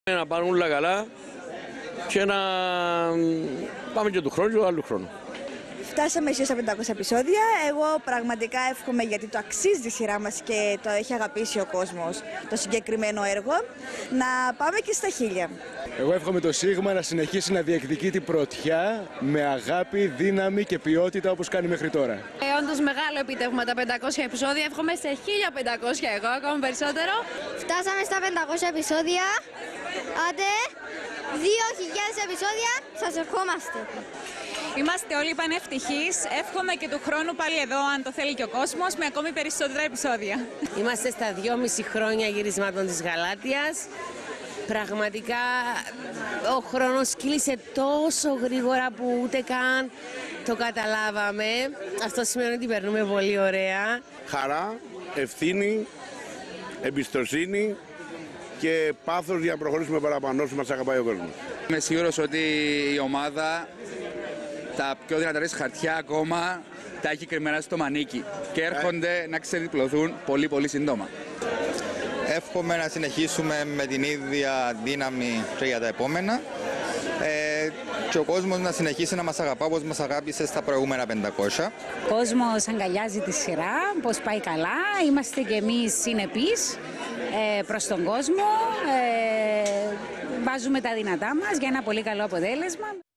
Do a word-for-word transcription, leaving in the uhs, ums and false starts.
Να πάνε όλα καλά και να πάμε και του χρόνου και του άλλου χρόνου. Φτάσαμε ίσως στα πεντακόσια επεισόδια. Εγώ πραγματικά εύχομαι, γιατί το αξίζει η σειρά μας και το έχει αγαπήσει ο κόσμος το συγκεκριμένο έργο, να πάμε και στα χίλια. Εγώ εύχομαι το Σίγμα να συνεχίσει να διεκδικεί την πρωτιά με αγάπη, δύναμη και ποιότητα όπως κάνει μέχρι τώρα. Ε, όντως μεγάλο επίτευγμα τα πεντακόσια επεισόδια. Εύχομαι σε χίλια πεντακόσια εγώ, ακόμα περισσότερο. Φτάσαμε στα πεντακόσια επεισόδια. Άντε, δύο χιλιάδες επεισόδια, σας ευχόμαστε. Είμαστε όλοι πανευτυχείς. Εύχομαι και του χρόνου πάλι εδώ, αν το θέλει και ο κόσμος, με ακόμη περισσότερα επεισόδια. Είμαστε στα δυόμιση χρόνια γυρισμάτων της Γαλάτειας. Πραγματικά ο χρόνος κύλησε τόσο γρήγορα που ούτε καν το καταλάβαμε. Αυτό σημαίνει ότι περνούμε πολύ ωραία. Χαρά, ευθύνη, εμπιστοσύνη και πάθος για να προχωρήσουμε παραπάνω όσο μας αγαπάει ο κόσμος. Είμαι σίγουρος ότι η ομάδα τα πιο δυνατά χαρτιά ακόμα τα έχει κρυμμένα στο μανίκι και έρχονται να ξεδιπλωθούν πολύ πολύ σύντομα. Εύχομαι να συνεχίσουμε με την ίδια δύναμη και για τα επόμενα ε, και ο κόσμος να συνεχίσει να μας αγαπά όπως μας αγάπησε στα προηγούμενα πεντακόσια. Ο κόσμος αγκαλιάζει τη σειρά, πως πάει καλά, είμαστε και εμείς συνεπείς ε, προς τον κόσμο, ε, βάζουμε τα δυνατά μας για ένα πολύ καλό αποτέλεσμα.